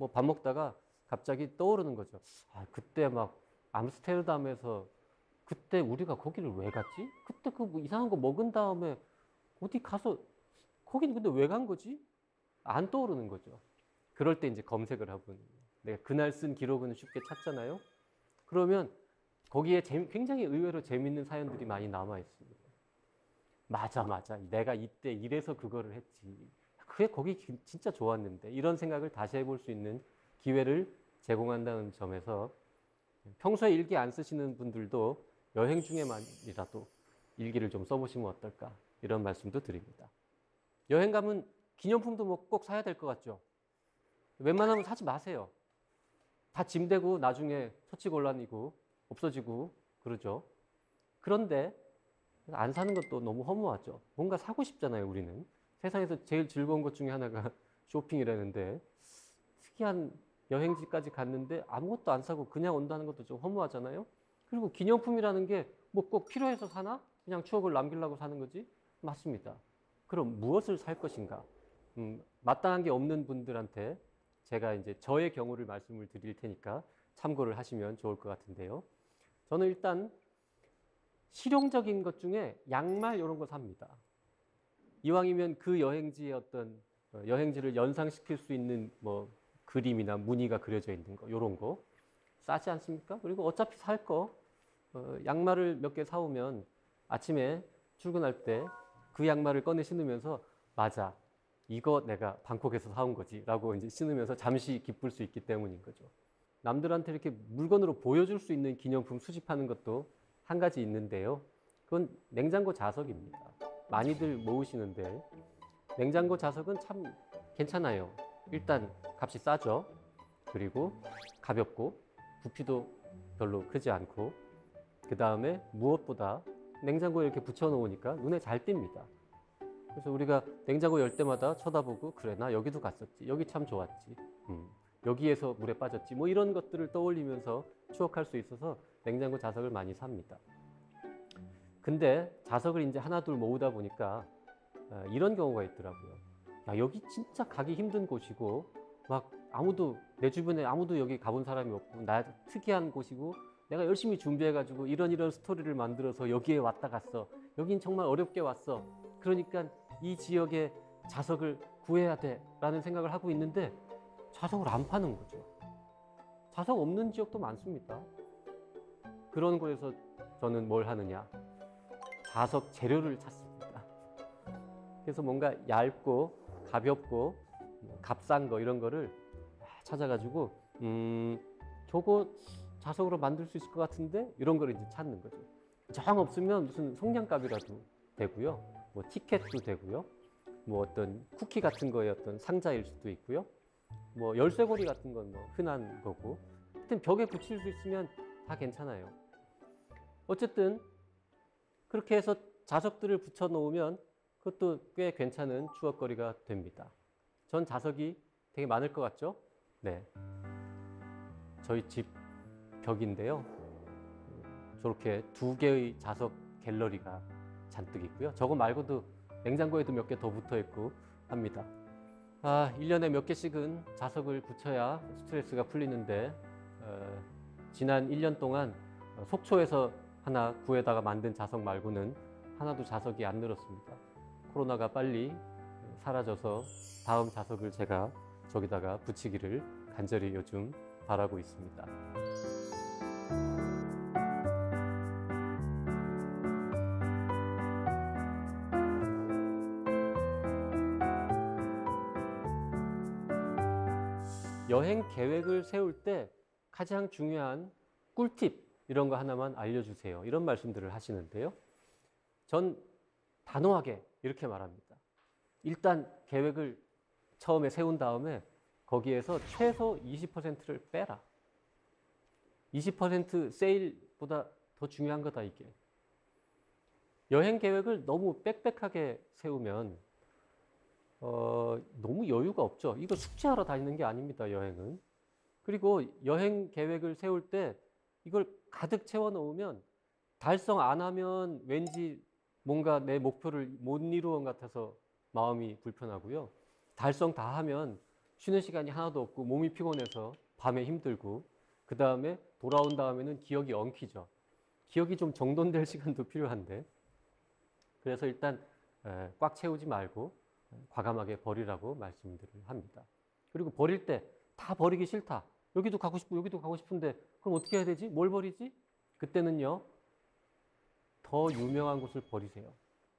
뭐 밥 먹다가 갑자기 떠오르는 거죠. 아, 그때 막 암스테르담에서 그때 우리가 거기를 왜 갔지? 그때 그 뭐 이상한 거 먹은 다음에 어디 가서 거긴 근데 왜 간 거지? 안 떠오르는 거죠. 그럴 때 이제 검색을 하고 내가 그날 쓴 기록은 쉽게 찾잖아요. 그러면 거기에 굉장히 의외로 재밌는 사연들이 많이 남아 있습니다. 맞아. 내가 이때 이래서 그거를 했지. 그게 거기 진짜 좋았는데. 이런 생각을 다시 해볼 수 있는 기회를 제공한다는 점에서 평소에 일기 안 쓰시는 분들도 여행 중에만이라도 일기를 좀 써보시면 어떨까. 이런 말씀도 드립니다. 여행 가면 기념품도 뭐 꼭 사야 될 것 같죠? 웬만하면 사지 마세요. 다 짐되고 나중에 처치곤란이고 없어지고 그러죠. 그런데 안 사는 것도 너무 허무하죠. 뭔가 사고 싶잖아요, 우리는. 세상에서 제일 즐거운 것 중에 하나가 쇼핑이라는데 특이한 여행지까지 갔는데 아무것도 안 사고 그냥 온다는 것도 좀 허무하잖아요. 그리고 기념품이라는 게 뭐 꼭 필요해서 사나? 그냥 추억을 남기려고 사는 거지? 맞습니다. 그럼 무엇을 살 것인가? 마땅한 게 없는 분들한테 제가 이제 저의 경우를 말씀을 드릴 테니까 참고를 하시면 좋을 것 같은데요. 저는 일단 실용적인 것 중에 양말 이런 거 삽니다. 이왕이면 그 여행지의 어떤 여행지를 연상시킬 수 있는 뭐 그림이나 무늬가 그려져 있는 거 이런 거 싸지 않습니까? 그리고 어차피 살 거 양말을 몇 개 사오면 아침에 출근할 때 그 양말을 꺼내 신으면서 맞아, 이거 내가 방콕에서 사온 거지 라고 이제 신으면서 잠시 기쁠 수 있기 때문인 거죠. 남들한테 이렇게 물건으로 보여줄 수 있는 기념품 수집하는 것도 한 가지 있는데요. 그건 냉장고 자석입니다. 많이들 모으시는데 냉장고 자석은 참 괜찮아요. 일단 값이 싸죠. 그리고 가볍고 부피도 별로 크지 않고 그 다음에 무엇보다 냉장고에 이렇게 붙여놓으니까 눈에 잘 띕니다. 그래서 우리가 냉장고 열 때마다 쳐다보고 그래 나 여기도 갔었지, 여기 참 좋았지, 여기에서 물에 빠졌지, 뭐 이런 것들을 떠올리면서 추억할 수 있어서 냉장고 자석을 많이 삽니다. 근데 자석을 이제 하나둘 모으다 보니까 이런 경우가 있더라고요. 야, 여기 진짜 가기 힘든 곳이고 막 아무도 내 주변에 아무도 여기 가본 사람이 없고 나 특이한 곳이고 내가 열심히 준비해가지고 이런 스토리를 만들어서 여기에 왔다 갔어. 여긴 정말 어렵게 왔어. 그러니까 이 지역에 자석을 구해야 돼 라는 생각을 하고 있는데 자석을 안 파는 거죠. 자석 없는 지역도 많습니다. 그런 곳에서 저는 뭘 하느냐, 자석 재료를 찾습니다. 그래서 뭔가 얇고 가볍고 값싼 거 이런 거를 찾아가지고 저거 자석으로 만들 수 있을 것 같은데 이런 거를 이제 찾는 거죠. 정 없으면 무슨 성냥갑이라도 되고요, 뭐 티켓도 되고요, 뭐 어떤 쿠키 같은 거의 어떤 상자일 수도 있고요, 뭐 열쇠고리 같은 건 뭐 흔한 거고, 하여튼 벽에 붙일 수 있으면 다 괜찮아요. 어쨌든 그렇게 해서 자석들을 붙여 놓으면 그것도 꽤 괜찮은 추억거리가 됩니다. 전 자석이 되게 많을 것 같죠? 네. 저희 집 벽인데요. 저렇게 2개의 자석 갤러리가 잔뜩 있고요. 저거 말고도 냉장고에도 몇 개 더 붙어 있고 합니다. 1년에 몇 개씩은 자석을 붙여야 스트레스가 풀리는데 지난 1년 동안 속초에서 하나 구해다가 만든 자석 말고는 하나도 자석이 안 늘었습니다. 코로나가 빨리 사라져서 다음 자석을 제가 저기다가 붙이기를 간절히 요즘 바라고 있습니다. 여행 계획을 세울 때 가장 중요한 꿀팁 이런 거 하나만 알려주세요. 이런 말씀들을 하시는데요. 전 단호하게 이렇게 말합니다. 일단 계획을 처음에 세운 다음에 거기에서 최소 20%를 빼라. 20% 세일보다 더 중요한 거다 이게. 여행 계획을 너무 빽빽하게 세우면 너무 여유가 없죠. 이거 숙제하러 다니는 게 아닙니다, 여행은. 그리고 여행 계획을 세울 때 이걸 가득 채워 놓으면 달성 안 하면 왠지 뭔가 내 목표를 못 이루어 같아서 마음이 불편하고요. 달성 다 하면 쉬는 시간이 하나도 없고 몸이 피곤해서 밤에 힘들고 그 다음에 돌아온 다음에는 기억이 엉키죠. 기억이 좀 정돈될 시간도 필요한데 그래서 일단 꽉 채우지 말고 과감하게 버리라고 말씀을 합니다. 그리고 버릴 때 다 버리기 싫다. 여기도 가고 싶고 여기도 가고 싶은데 그럼 어떻게 해야 되지? 뭘 버리지? 그때는요. 더 유명한 곳을 버리세요.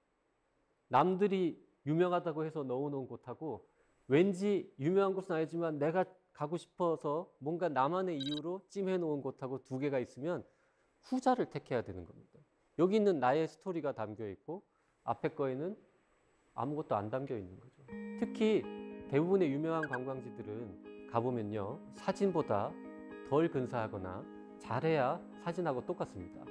남들이 유명하다고 해서 넣어놓은 곳하고 왠지 유명한 곳은 아니지만 내가 가고 싶어서 뭔가 나만의 이유로 찜해놓은 곳하고 두 개가 있으면 후자를 택해야 되는 겁니다. 여기 있는 나의 스토리가 담겨 있고 앞에 거에는 아무것도 안 담겨 있는 거죠. 특히 대부분의 유명한 관광지들은 가보면요. 사진보다 덜 근사하거나 잘해야 사진하고 똑같습니다.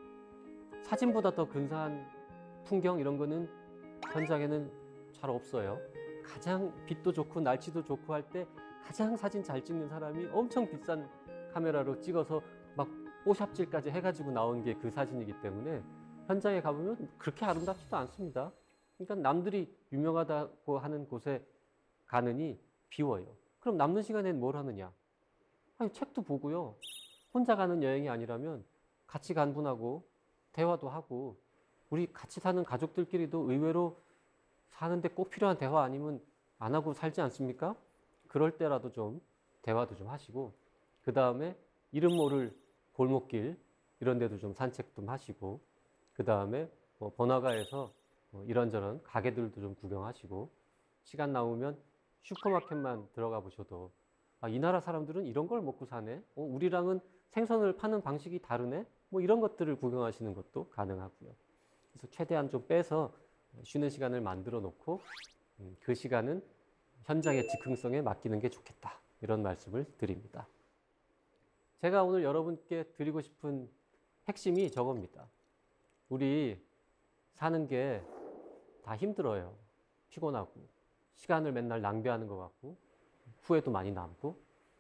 사진보다 더 근사한 풍경 이런 거는 현장에는 잘 없어요. 가장 빛도 좋고 날씨도 좋고 할 때 가장 사진 잘 찍는 사람이 엄청 비싼 카메라로 찍어서 막 뽀샵질까지 해가지고 나온 게 그 사진이기 때문에 현장에 가보면 그렇게 아름답지도 않습니다. 그러니까 남들이 유명하다고 하는 곳에 가느니 비워요. 그럼 남는 시간에는 뭘 하느냐? 아니, 책도 보고요. 혼자 가는 여행이 아니라면 같이 간 분하고 대화도 하고 우리 같이 사는 가족들끼리도 의외로 사는데 꼭 필요한 대화 아니면 안 하고 살지 않습니까? 그럴 때라도 좀 대화도 좀 하시고 그 다음에 이름 모를 골목길 이런 데도 좀 산책 좀 하시고 그 다음에 번화가에서 이런저런 가게들도 좀 구경하시고 시간 나오면 슈퍼마켓만 들어가 보셔도 아, 이 나라 사람들은 이런 걸 먹고 사네. 우리랑은 생선을 파는 방식이 다르네. 뭐 이런 것들을 구경하시는 것도 가능하고요. 그래서 최대한 좀 빼서 쉬는 시간을 만들어 놓고 그 시간은 현장의 즉흥성에 맡기는 게 좋겠다. 이런 말씀을 드립니다. 제가 오늘 여러분께 드리고 싶은 핵심이 저겁니다. 우리 사는 게 다 힘들어요. 피곤하고 시간을 맨날 낭비하는 것 같고 후회도 많이 남고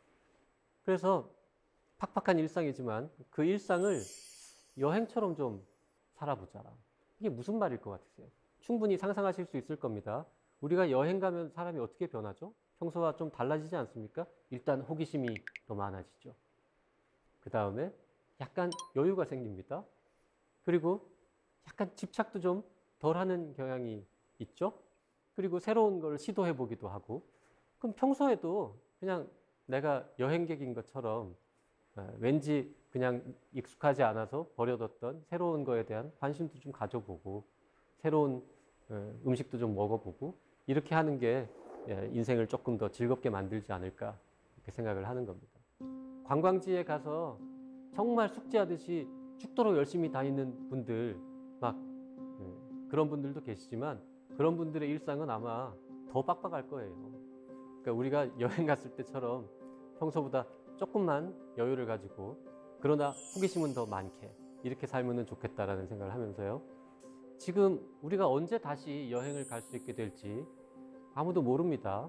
그래서 팍팍한 일상이지만 그 일상을 여행처럼 좀 살아보자. 이게 무슨 말일 것 같으세요? 충분히 상상하실 수 있을 겁니다. 우리가 여행 가면 사람이 어떻게 변하죠? 평소와 좀 달라지지 않습니까? 일단 호기심이 더 많아지죠. 그 다음에 약간 여유가 생깁니다. 그리고 약간 집착도 좀 덜하는 경향이 있죠. 그리고 새로운 걸 시도해 보기도 하고 그럼 평소에도 그냥 내가 여행객인 것처럼 왠지 그냥 익숙하지 않아서 버려뒀던 새로운 거에 대한 관심도 좀 가져보고 새로운 음식도 좀 먹어보고 이렇게 하는 게 인생을 조금 더 즐겁게 만들지 않을까 이렇게 생각을 하는 겁니다. 관광지에 가서 정말 숙제하듯이 죽도록 열심히 다니는 분들 막 그런 분들도 계시지만 그런 분들의 일상은 아마 더 빡빡할 거예요. 그러니까 우리가 여행 갔을 때처럼 평소보다 조금만 여유를 가지고 그러나 호기심은 더 많게 이렇게 살면 좋겠다라는 생각을 하면서요. 지금 우리가 언제 다시 여행을 갈 수 있게 될지 아무도 모릅니다.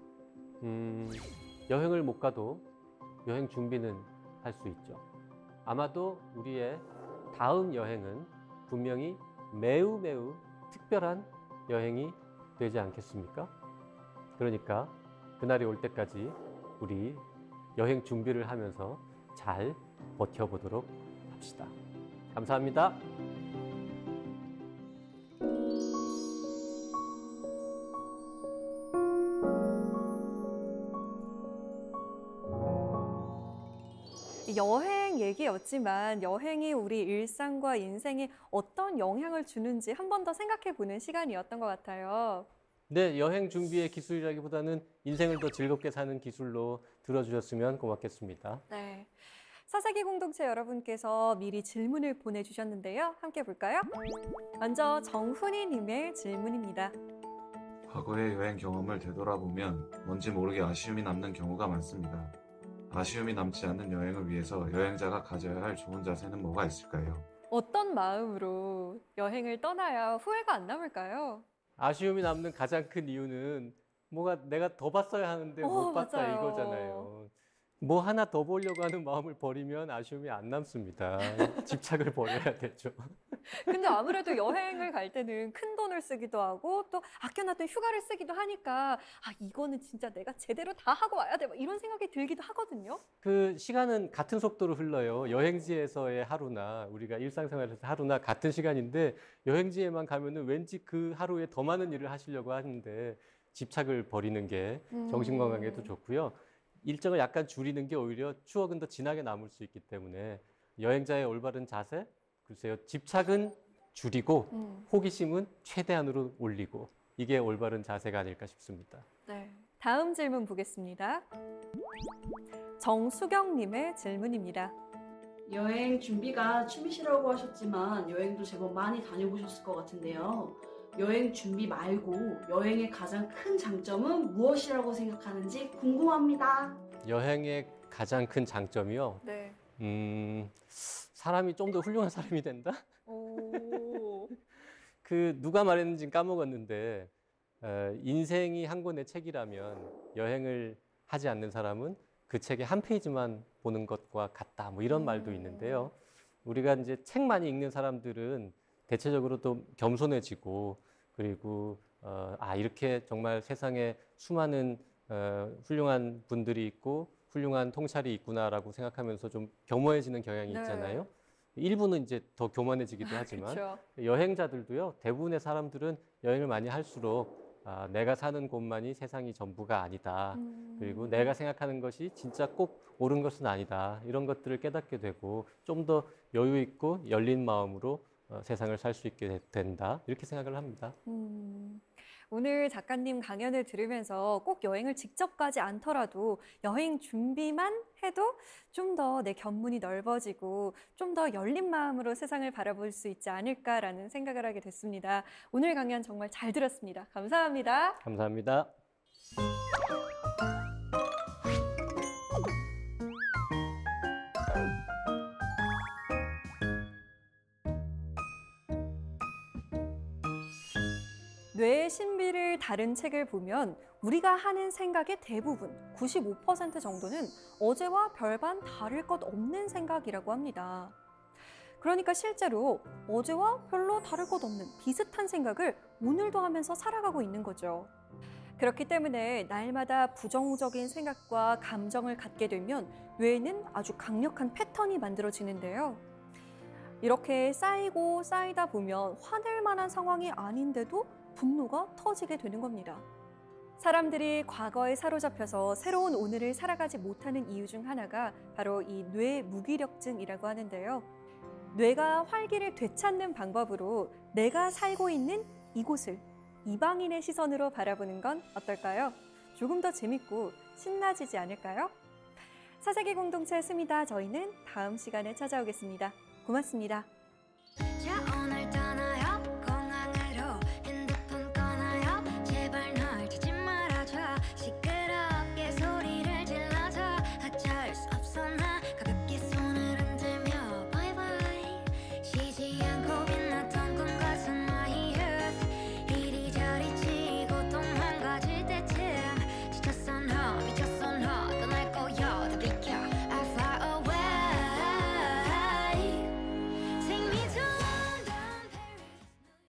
여행을 못 가도 여행 준비는 할 수 있죠. 아마도 우리의 다음 여행은 분명히 매우 특별한 여행이 되지 않겠습니까? 그러니까 그날이 올 때까지 우리 여행 준비를 하면서 잘 버텨보도록 합시다. 감사합니다. 여행 얘기였지만 여행이 우리 일상과 인생에 어떤 영향을 주는지 한 번 더 생각해 보는 시간이었던 것 같아요. 네, 여행 준비의 기술이라기보다는 인생을 더 즐겁게 사는 기술로 들어주셨으면 고맙겠습니다. 네. 사사기 공동체 여러분께서 미리 질문을 보내주셨는데요. 함께 볼까요? 먼저 정훈이 님의 질문입니다. 과거의 여행 경험을 되돌아보면 뭔지 모르게 아쉬움이 남는 경우가 많습니다. 아쉬움이 남지 않는 여행을 위해서 여행자가 가져야 할 좋은 자세는 뭐가 있을까요? 어떤 마음으로 여행을 떠나야 후회가 안 남을까요? 아쉬움이 남는 가장 큰 이유는 뭐가 내가 더 봤어야 하는데 못 봤다 맞아요. 이거잖아요. 뭐 하나 더 보려고 하는 마음을 버리면 아쉬움이 안 남습니다. 집착을 버려야 되죠. 근데 아무래도 여행을 갈 때는 큰 돈을 쓰기도 하고 또 아껴놨던 휴가를 쓰기도 하니까 이거는 진짜 내가 제대로 다 하고 와야 돼. 막 이런 생각이 들기도 하거든요. 그 시간은 같은 속도로 흘러요. 여행지에서의 하루나 우리가 일상생활에서 하루나 같은 시간인데 여행지에만 가면은 왠지 그 하루에 더 많은 일을 하시려고 하는데 집착을 버리는 게 정신 건강에도 좋고요. 일정을 약간 줄이는 게 오히려 추억은 더 진하게 남을 수 있기 때문에 여행자의 올바른 자세, 글쎄요, 집착은 줄이고 호기심은 최대한으로 올리고 이게 올바른 자세가 아닐까 싶습니다. 네. 다음 질문 보겠습니다. 정수경님의 질문입니다. 여행 준비가 취미시라고 하셨지만 여행도 제법 많이 다녀보셨을 것 같은데요. 여행 준비 말고 여행의 가장 큰 장점은 무엇이라고 생각하는지 궁금합니다. 여행의 가장 큰 장점이요. 네. 사람이 좀 더 훌륭한 사람이 된다? 오. 그 누가 말했는지 까먹었는데 인생이 한 권의 책이라면 여행을 하지 않는 사람은 그 책의 한 페이지만 보는 것과 같다. 뭐 이런 말도 있는데요. 우리가 이제 책 많이 읽는 사람들은 대체적으로 또 겸손해지고 그리고 이렇게 정말 세상에 수많은 훌륭한 분들이 있고 훌륭한 통찰이 있구나라고 생각하면서 좀 겸허해지는 경향이 있잖아요. 일부는 이제 더 교만해지기도 하지만 그쵸. 여행자들도요. 대부분의 사람들은 여행을 많이 할수록 내가 사는 곳만이 세상이 전부가 아니다. 그리고 내가 생각하는 것이 진짜 꼭 옳은 것은 아니다. 이런 것들을 깨닫게 되고 좀 더 여유 있고 열린 마음으로 세상을 살 수 있게 된다. 이렇게 생각을 합니다. 오늘 작가님 강연을 들으면서 꼭 여행을 직접 가지 않더라도 여행 준비만 해도 좀 더 내 견문이 넓어지고 좀 더 열린 마음으로 세상을 바라볼 수 있지 않을까라는 생각을 하게 됐습니다. 오늘 강연 정말 잘 들었습니다. 감사합니다. 감사합니다. 뇌의 신비를 다룬 책을 보면 우리가 하는 생각의 대부분, 95% 정도는 어제와 별반 다를 것 없는 생각이라고 합니다. 그러니까 실제로 어제와 별로 다를 것 없는 비슷한 생각을 오늘도 하면서 살아가고 있는 거죠. 그렇기 때문에 날마다 부정적인 생각과 감정을 갖게 되면 뇌에는 아주 강력한 패턴이 만들어지는데요. 이렇게 쌓이고 쌓이다 보면 화낼 만한 상황이 아닌데도 분노가 터지게 되는 겁니다. 사람들이 과거에 사로잡혀서 새로운 오늘을 살아가지 못하는 이유 중 하나가 바로 이 뇌 무기력증이라고 하는데요. 뇌가 활기를 되찾는 방법으로 내가 살고 있는 이곳을 이방인의 시선으로 바라보는 건 어떨까요? 조금 더 재밌고 신나지지 않을까요? 사색의 공동체 스미다 저희는 다음 시간에 찾아오겠습니다. 고맙습니다.